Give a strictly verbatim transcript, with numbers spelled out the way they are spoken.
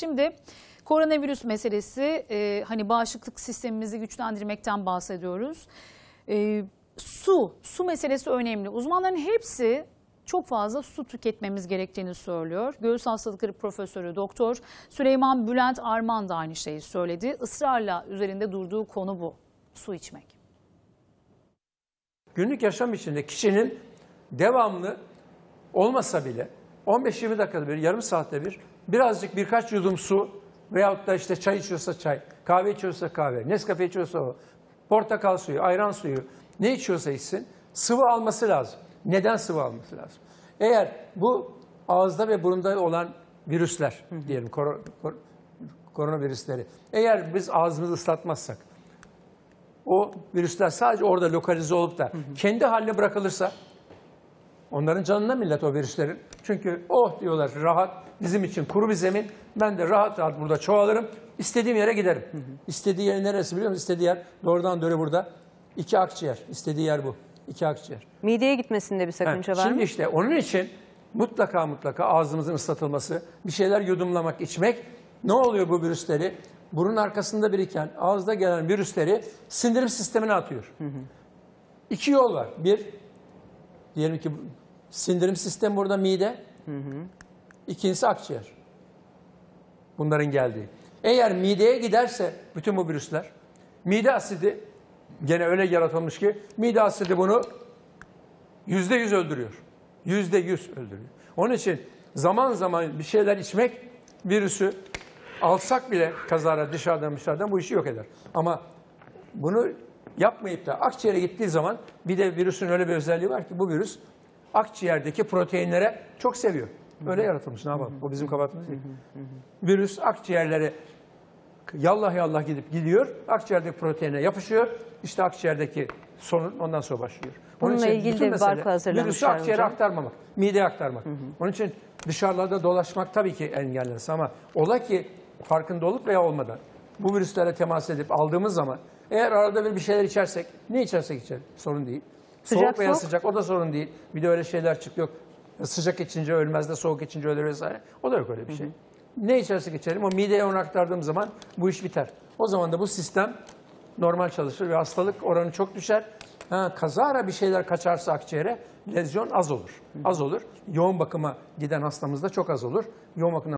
Şimdi koronavirüs meselesi, e, hani bağışıklık sistemimizi güçlendirmekten bahsediyoruz. E, su, su meselesi önemli. Uzmanların hepsi çok fazla su tüketmemiz gerektiğini söylüyor. Göğüs hastalıkları profesörü Doktor Süleyman Bülent Arman da aynı şeyi söyledi. Israrla üzerinde durduğu konu bu. Su içmek. Günlük yaşam içinde kişinin devamlı olmasa bile on beş yirmi dakikada bir, yarım saatte bir birazcık birkaç yudum su veyahut da işte çay içiyorsa çay, kahve içiyorsa kahve, Nescafe içiyorsa o, portakal suyu, ayran suyu ne içiyorsa içsin sıvı alması lazım. Neden sıvı alması lazım? Eğer bu ağızda ve burunda olan virüsler diyelim kor kor koronavirüsleri eğer biz ağzımızı ıslatmazsak o virüsler sadece orada lokalize olup da kendi haline bırakılırsa onların canına millet o virüslerin. Çünkü oh diyorlar rahat bizim için kuru bir zemin. Ben de rahat rahat burada çoğalırım. İstediğim yere giderim. Hı hı. İstediği yer neresi biliyor musun? İstediği yer doğrudan döne burada. İki akciğer. İstediği yer bu. İki akciğer. Mideye gitmesinde bir sakınca evet. var mı? Şimdi işte onun için mutlaka mutlaka ağzımızın ıslatılması, bir şeyler yudumlamak, içmek. Ne oluyor bu virüsleri? Burun arkasında biriken, ağızda gelen virüsleri sindirim sistemine atıyor. Hı hı. İki yol var. Bir, diyelim ki sindirim sistemi burada mide. Hı hı. İkincisi akciğer. Bunların geldiği. Eğer mideye giderse bütün bu virüsler, mide asidi gene öyle yaratılmış ki mide asidi bunu yüzde yüz öldürüyor. Yüzde yüz öldürüyor. Onun için zaman zaman bir şeyler içmek virüsü alsak bile kazara dışarıdan dışarıdan bu işi yok eder. Ama bunu yapmayıp da akciğere gittiği zaman bir de virüsün öyle bir özelliği var ki bu virüs akciğerdeki proteinlere çok seviyor. Öyle yaratılmış. Ne yapalım? O bizim kabahatimiz değil. Virüs akciğerlere yallah yallah gidip gidiyor. Akciğerdeki proteine yapışıyor. İşte akciğerdeki sorun ondan sonra başlıyor. Onun Bununla için ilgili bütün de bir barko hazırlamışlar virüsü akciğere hocam. aktarmamak. Mideye aktarmak. Hı hı. Onun için dışarılarda dolaşmak tabii ki engellenirse ama ola ki farkında olup veya olmadan bu virüslere temas edip aldığımız zaman eğer arada bir bir şeyler içersek ne içersek içelim sorun değil. Sıcak, soğuk veya soğuk. sıcak o da sorun değil. Bir de öyle şeyler çıkıyor. Sıcak içince ölmez de soğuk içince ölür vesaire. O da yok öyle bir şey. Hı hı. Ne içersek içelim o mideye onu aktardığım zaman bu iş biter. O zaman da bu sistem normal çalışır ve hastalık oranı çok düşer. Ha, kazara bir şeyler kaçarsa akciğere lezyon az olur. Az olur. Yoğun bakıma giden hastamızda çok az olur. Yoğun bakımdan